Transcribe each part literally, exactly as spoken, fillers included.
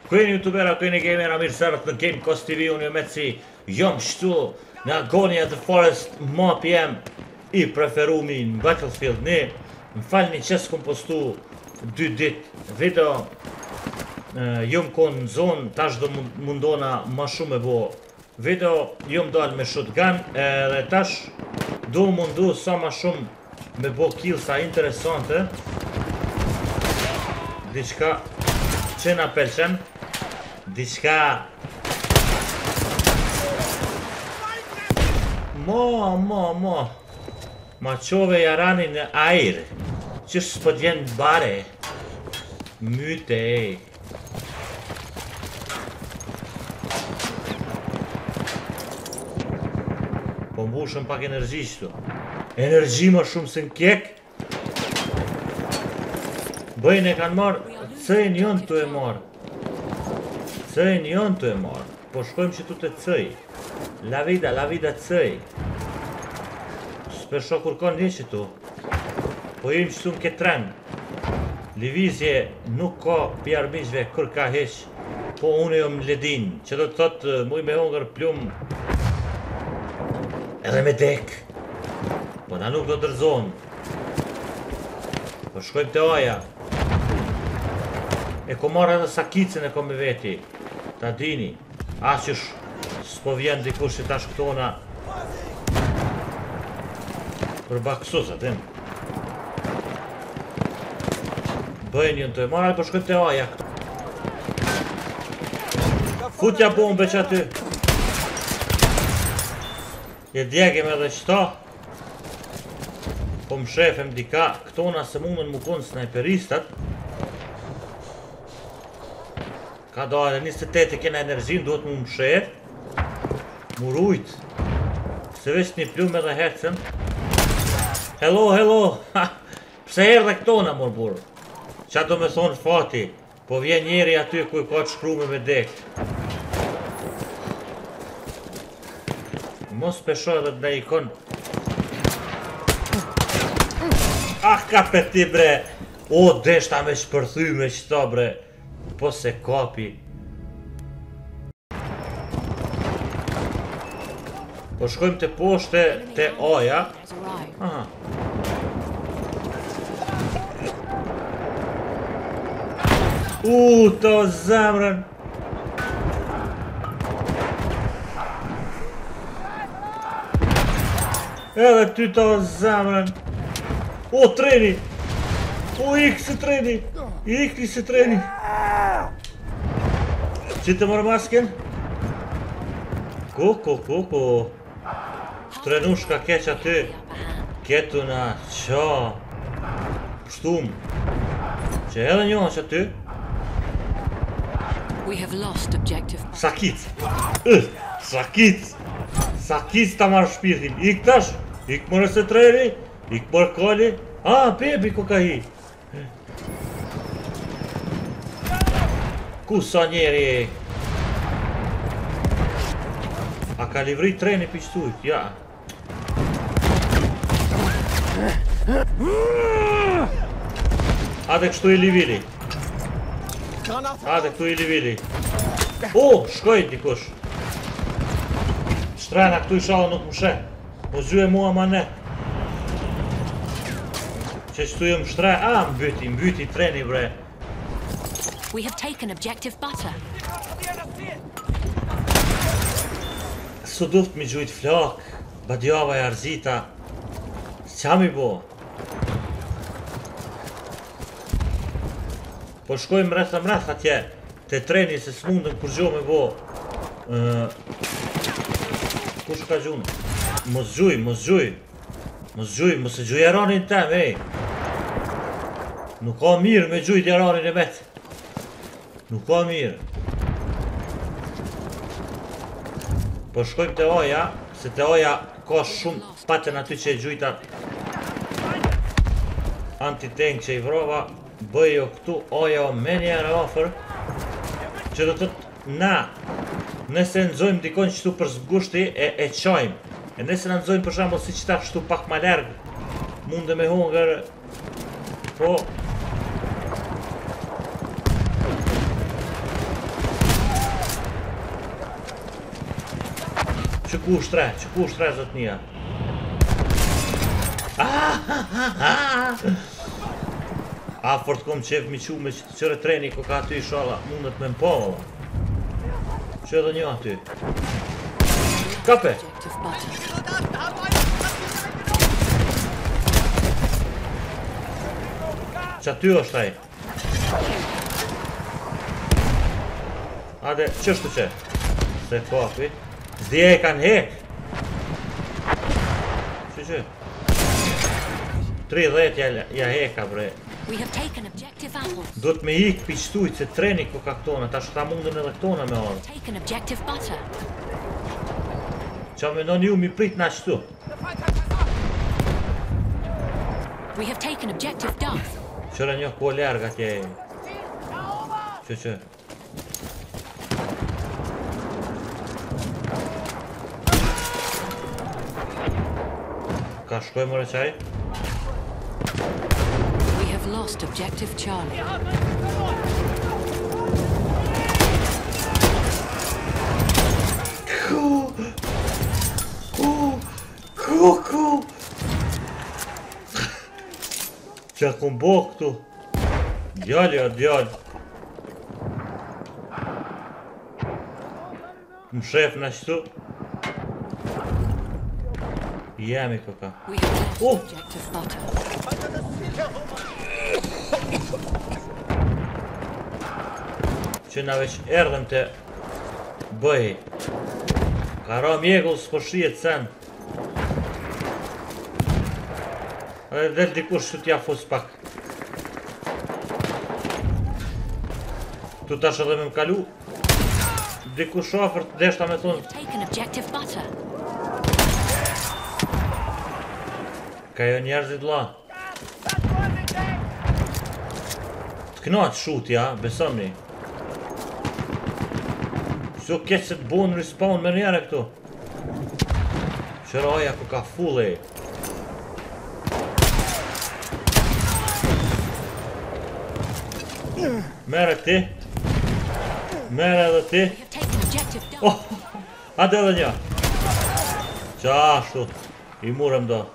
Kujeni youtubera, kujeni gamera, mirë sërët në Gamecast T V, unë jo me si jom shtu në Agonia of the Forest, mapi jem i preferumi në Battlefield një. Më falni që s'kom postu dy dit video, jom konë në zonë, tash do mundona ma shumë e bo video, jom dalë me shotgun, edhe tash do mundu sa ma shumë me bo killsa interesante, diçka që na pëlqen, diçka Mo, mo, mo Ma qove jarani në ajrë që s'po t'jen bare myte e po mbushëm pak energji qëtu, energji ma shumë se n'kjek. Bëjnë e kanë marë, cëjnë jonë të e marë, cëjnë jonë të e marë, po shkojmë që tu të cëj, la vida, la vida cëj. S'pesho kur ka një që tu, po jim që tu në këtë tren, livizje nuk ka pjarmishve kër ka heq, po unë jo më ledin, që do të thotë muj me hongër plum edhe me dek, po na nuk do të rëzon, po shkojmë të aja. E ko marrë edhe sakicën e ko me veti, ta dini, asqysh s'po vjen dikush që tash këtona për baksus atim. Bëjnë jënë të e marrë, po shkojmë të aja. Futja bombe që aty. Je djegim edhe qëta, po më shefem dika, këtona se mundën më konë snajperistat. Ka do edhe njësë të tete kena energjin, duhet mu më shef, mu rujt, se veç një plum edhe hecen. Hello, hello, ha, pse her dhe këtona mor burë, qa do me thonë fati, po vjen njeri aty ku i ka të shkrume me dek. Mos pesho edhe dhe ikon. Ah, ka për ti bre, o deshta me shpërthy me qëta bre. Po se kapi. Po shkojmë të poshte të aja. Aha. U, të zemrën. Edhe ty të zemrën. O, treni. O, ikë si treni. Ikë si treni. Që të mërë masken? Ko, ko, ko, ko. Trenushka keq aty. Ketu na qa. Pështum. Që edhe njohën që aty. Sakic. Sakic. Sakic ta marrë shpirtin. Ik tash. Ik mërë se treni. Ik mërë koli. A, pepi ku ka hi. Ku sa njeri? A ka livri treni pishtujt, ja. Ate kështu i livili. Ate këtu i livili. O, shkoj dikush. Shtrena këtu i shalë nuk më she. Po zhue mua ma ne. Që qëtu ju më shtre, a mbyti, mbyti treni bre. We have taken objective butter. Së duft mi gjujt flak, badjava e arzita. Qa mi bo? Po shkojmë mreth e mreth atje, te treni se s'mundën kur gjo me bo. Kush ka gjunë? Mos gjuj, mos gjuj. Mos gjuj, mos e gjuj jaranin tem, ej. Nuk ka mirë me gjujt jaranin e vetë. Nuk ka mirë. Po shkojmë të oja, se të oja ka shumë patën aty që e gjujta anti-tank që i vrova. Bëjo këtu oja o me njerë ofër, që do të të na, nëse nëzojmë dikon qëtu për zgushti e, e qajmë. E nëse në nëzojmë për shambull si qëta qëtu pak ma lërgë, mundë me hongër, po që ku shtre, që ku shtre zotnia. A, fort kom qef mi qu me qëre treni ko ka aty shala, mundet me mpo, valla. Që edhe një aty. Kape! Objective butter. Që aty është aj. Ade, qështu që? Se kapi. Zdi e kanë hek. Që që? tridhjetë ja, ja heka bre. We have taken objective apples. Do të me ik piqtujt se treni ko ka këtona, ta shta mundën edhe këtona me orë. Taken objective butter. Qa me non ju mi prit na qëtu. We have taken objective duff. Qëre një ko lërg atje. Që që? Ka shkoj mëre qaj? We have lost objective Charlie. Ku? Ku? Ku? Ku? Qa kom bo këtu? Djali o djali. Më shef në qëtu. Jemi këka. We have lost Oh. objective butter. Që na veç erdhëm të bëhi. Ka ra mjegull s'po shijet sen. Edhe del dikush që t'ja fus pak. Tu tash edhe me m'kalu. Dikush shofër të deshta me thonë. Taken objective butter. Ka jo njerëzit la. Të knaqë shutja, besomni. Qëto keq se të bon respawn me njere këtu. Qëraja ku ka full e. Mere ti. Mere edhe ti. We have taken objective duff. Oh, ate edhe një. Qashtu. I murem do.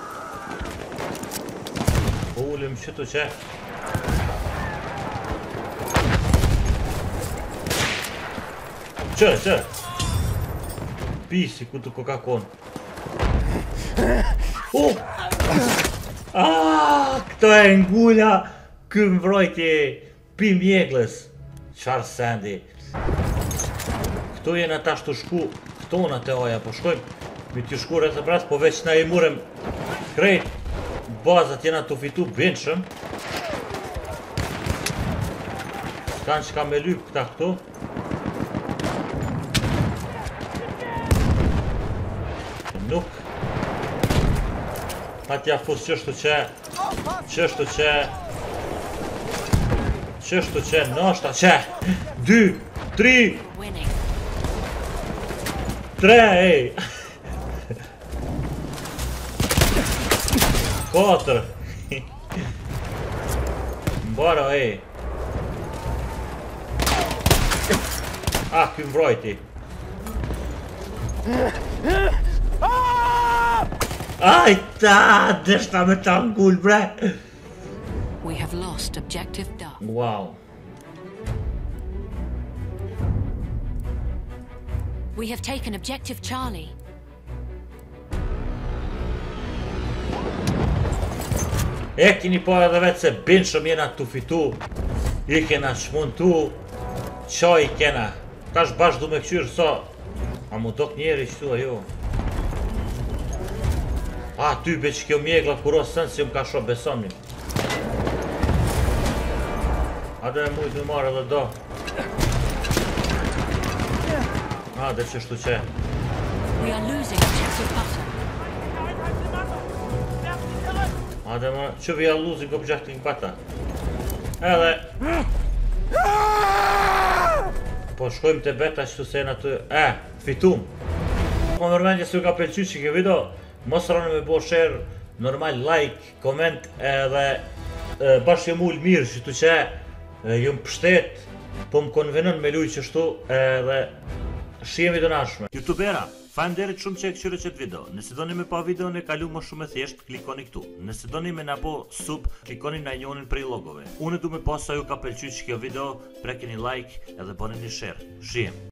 Ullim qëtu që. Qërë, qërë. Pisi ku të koka konë. Oh! Aaaa, këto e ngulla. Kë mvrojtje pi mjeglës. Qarë sendi. Këto jena tash të shku. Këto në të oja, po shkojmë. Mi t'ju shku rreth e pras, po veç na i murem krejt. Bazat jena të fitu bëndshëm. Kanë që ka me lyp këta këtu. Nuk. Atja fus qështu që. Qështu që. Qështu që nështa që. Dy, tri, Winning. tre, ej. Katër. Mbara, ej. Ah, ky mbrojti. Aj, ta, deshta me ta ngull, bre. We have lost objective duff. Wow. We have taken objective Charlie. E kini po edhe vetë se bindshëm jena të fitu. I kena shmontu. Qa i kena. Tash bash du me këqyrë sa. A mu dok njeri qëtu ajo. A ty be që kjo mjegla kuros sënë si më ka sho besomni. A dhe mujt me marrë edhe do. A dhe qështu që. We are losing objective butter. A dhe më që vi a losing objective bata. Edhe. Po shkojmë të beta qëtu se jena të. E, fitum. Po nërmendje se ju ka pëlqy që kjo video. Mos rënë me bo share, normal like, comment edhe bashkë jë mullë mirë që të që jë më pështet, po më konvenën me luj qështu edhe shijemi të nashme. Youtubera, Faleminderit shumë që e këshyre qëtë video. Nëse doni me pa videon e kalu më shumë e thjesht, klikoni këtu. Nëse doni me na po sub, klikoni na njonin prej logove. Unë du me pas sa ju ka pëlqy që kjo video, prekini like edhe bëni një share. Shihem.